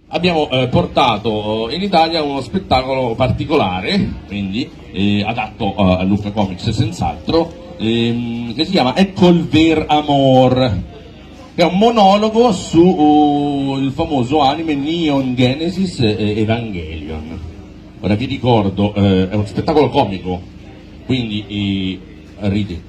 abbiamo portato in Italia uno spettacolo particolare, quindi adatto a Lucca Comics senz'altro, che si chiama Ecco il ver amor, che è un monologo sul famoso anime Neon Genesis Evangelion. Ora vi ricordo, è uno spettacolo comico, quindi ridi.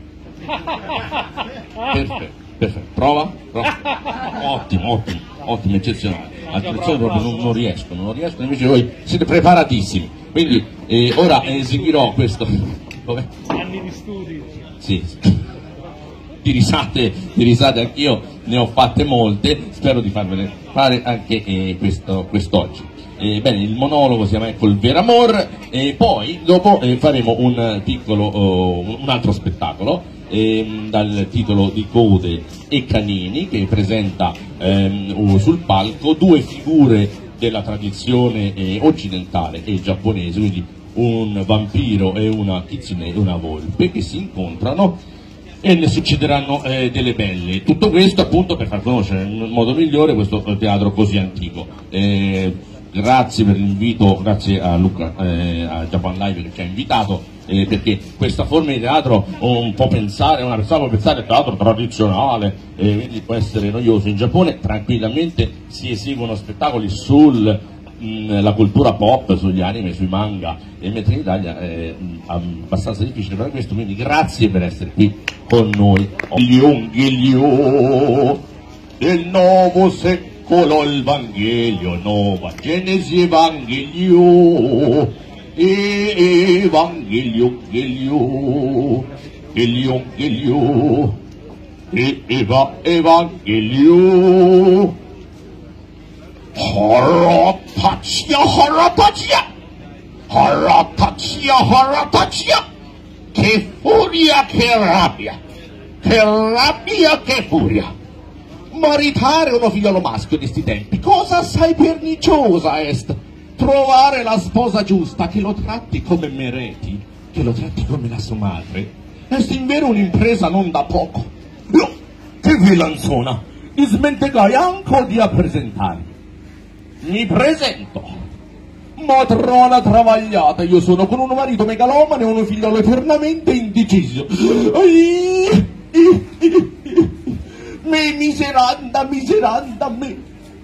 Perfetto, prova? Ottimo, eccezionale. Attenzione, proprio non riescono, invece voi siete preparatissimi. Quindi ora eseguirò questo. Dove? Anni di studi. Sì. Di risate anch'io ne ho fatte molte, spero di farvene fare anche quest'oggi. Bene, il monologo si chiama Ecco il ver amor, e poi dopo faremo un altro spettacolo dal titolo di Code e Canini, che presenta sul palco due figure della tradizione occidentale e giapponese, quindi un vampiro e una kitsune e una volpe, che si incontrano e ne succederanno delle belle. Tutto questo appunto per far conoscere in modo migliore questo teatro così antico. Grazie per l'invito, grazie a Luca, a Japan Live che ci ha invitato, perché questa forma di teatro una persona può pensare al teatro tradizionale, quindi può essere noioso. In Giappone tranquillamente si eseguono spettacoli sulla cultura pop, sugli anime, sui manga, e mentre in Italia è abbastanza difficile fare questo, quindi grazie per essere qui con noi. Gli unghiglio del nuovo secolo, il Vangelio, nuova Genesi Evangelio, Evangelio, Evangelio. Harataccia, che furia, che rabbia, che furia. Maritare uno figliolo maschio di sti tempi, cosa assai perniciosa est. Trovare la sposa giusta, che lo tratti come mereti, che lo tratti come la sua madre, est invero un'impresa non da poco. Io, che villanzona, mi smentegai anche di appresentarmi. Mi presento, matrona travagliata, io sono, con un marito megalomane e un figliolo eternamente indeciso. Me miseranda, me.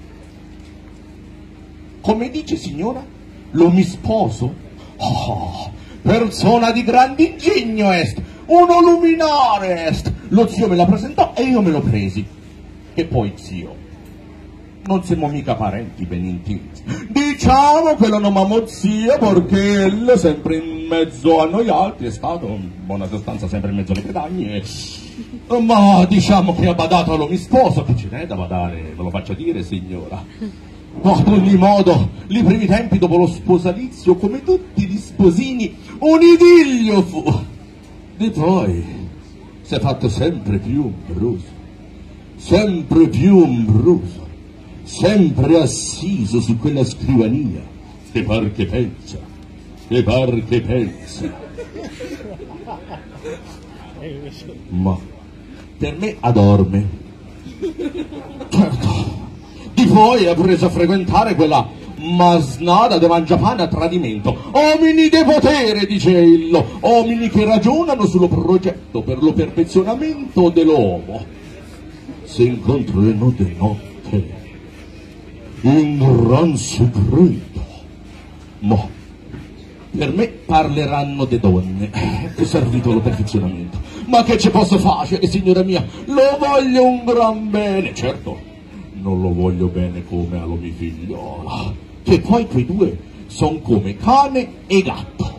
Come dice, signora? Lo mi sposo? Oh, persona di grande ingegno est, uno luminare est. Lo zio me la presentò e io me lo presi. E poi, zio, non siamo mica parenti ben intesi. Diciamo che lo nomamo zio perché él, sempre in mezzo a noi altri, è stato in buona sostanza sempre in mezzo alle pedagne. Ma diciamo che ha badato allo mi sposo, che ce n'è da badare, ve lo faccio dire, signora. Ma ad ogni modo, nei primi tempi dopo lo sposalizio, come tutti gli sposini, un idillio fu. E poi si è fatto sempre più ombroso, sempre assiso su quella scrivania, che par che pensa. Ma per me adorme. Certo. Di poi ha preso a frequentare quella masnada de mangiapane a tradimento. Omini de potere, dice illo, omini che ragionano sullo progetto per lo perfezionamento dell'uomo. Si incontrano di notte in gran segreto. Ma per me parleranno de donne, che servito allo perfezionamento. Ma che ci posso fare, signora mia? Lo voglio un gran bene, certo. Non lo voglio bene come allo mio figliola, che poi quei due son come cane e gatto.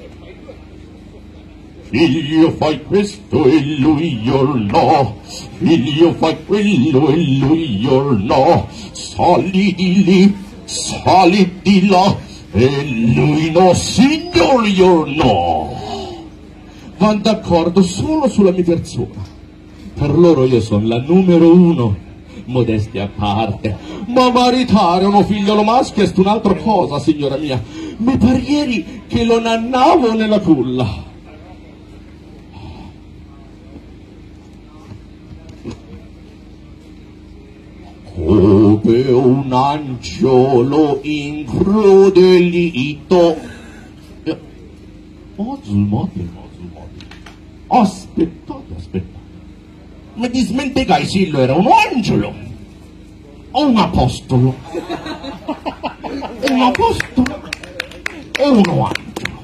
Figlio fai questo e lui no, figlio fai quello e lui no, sali di lì, sali di là, e lui no, signor io no. Van d'accordo solo sulla mia persona, per loro io sono la numero uno. Modestia a parte, ma maritare uno figliolo maschio è un'altra cosa, signora mia. Mi par ieri che lo nannavo nella culla. Oh, che un angelo incrudelito. Aspettate. Mi dismentegai se era un angelo o un apostolo. Un apostolo o uno angelo.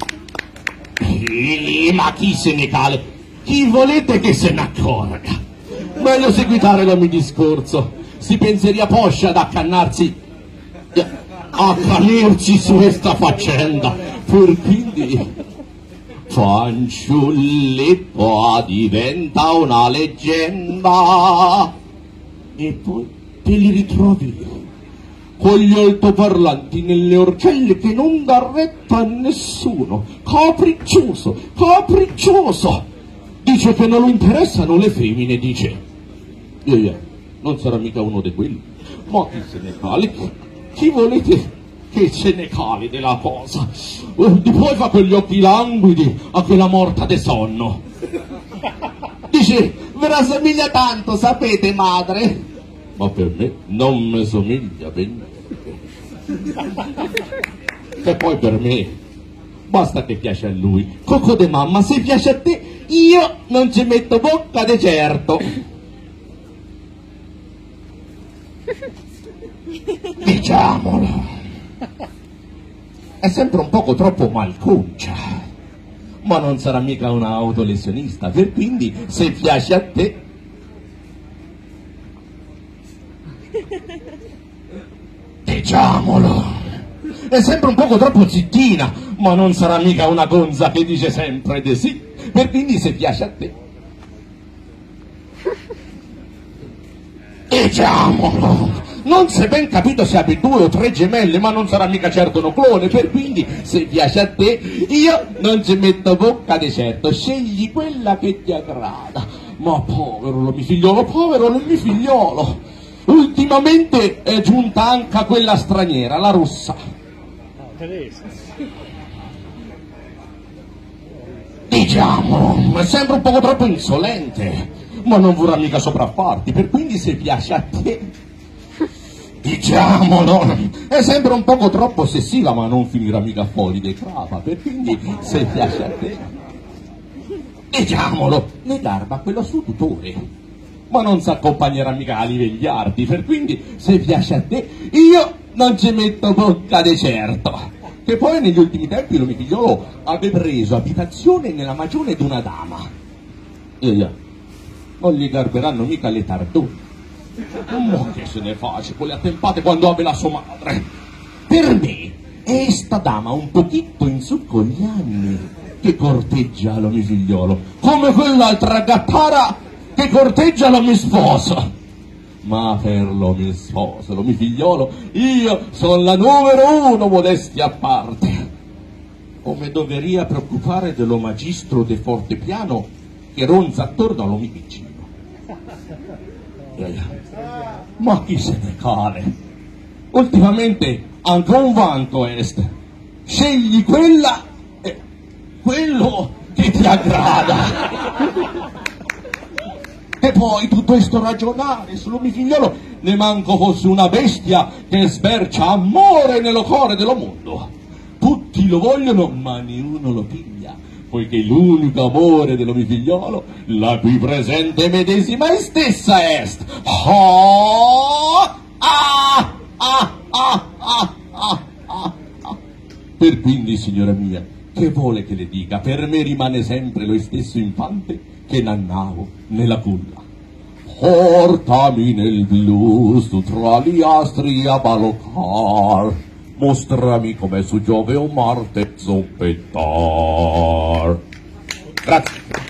Ma chi se ne cale? Chi volete che se ne accorga? Meglio seguitare il mio discorso. Si penseria poscia ad accannarsi, accanirci su questa faccenda. Per quindi fanciulletto diventa una leggenda. E poi te li ritrovi con gli altoparlanti nelle orcelle che non dà retta a nessuno. Capriccioso. Dice che non lo interessano le femmine, dice. Non sarà mica uno di quelli. Ma chi se ne cali? Chi volete che se ne cali della cosa? Di poi fa quegli occhi languidi a quella morta de sonno. Dice, ve la somiglia tanto, sapete, madre? Ma per me non mi somiglia bene. E poi per me basta che piace a lui. Cocco de mamma, se piace a te, io non ci metto bocca de certo. Diciamolo, è sempre un poco troppo malconcia, ma non sarà mica una autolesionista, per quindi se piace a te. Diciamolo, è sempre un poco troppo zittina, ma non sarà mica una gonza che dice sempre di sì, per quindi se piace a te. Diciamolo, non si è ben capito se abbia 2 o 3 gemelle, ma non sarà mica certo un clone, per quindi se piace a te io non ci metto bocca di certo, scegli quella che ti aggrada. Ma povero lo mio figliolo, ultimamente è giunta anche quella straniera, la russa. Diciamo, sembra un poco troppo insolente, ma non vorrà mica sopraffarti, per quindi se piace a te. Diciamolo, è sempre un poco troppo ossessiva, ma non finirà mica fuori dei crapa, per quindi se piace a te. Diciamolo, ne garba quello suo tutore, ma non si accompagnerà mica a livegliarti, per quindi se piace a te io non ci metto bocca di certo. Che poi negli ultimi tempi lo mio figliolo aveva preso abitazione nella magione d'una dama. Non gli garberanno mica le tardone. Ma che se ne face con le attempate quando abbia la sua madre? Per me è sta dama un pochino in su con gli anni che corteggia lo mio figliolo, come quell'altra gattara che corteggia lo mio sposo. Ma per lo mio sposo, lo mio figliolo, io sono la numero 1, modestia a parte. Come doveria preoccupare dello magistro de fortepiano che ronza attorno allo mio piccino. Ma chi se ne cale? Ultimamente anche un vanto est. Scegli quella e quello che ti aggrada. E poi tutto questo ragionare sullo mio figliolo ne manco fosse una bestia che sbercia amore nello cuore dello mondo. Tutti lo vogliono, ma nessuno lo piglia, poiché l'unico amore dello mio figliolo, la cui presente medesima e stessa est. Per quindi, signora mia, che vuole che le dica? Per me rimane sempre lo stesso infante che nannavo nella culla. Portami nel blues, tu tra gli astri a baloccar, mostrami come su Giove o Marte zoppettar. Grazie.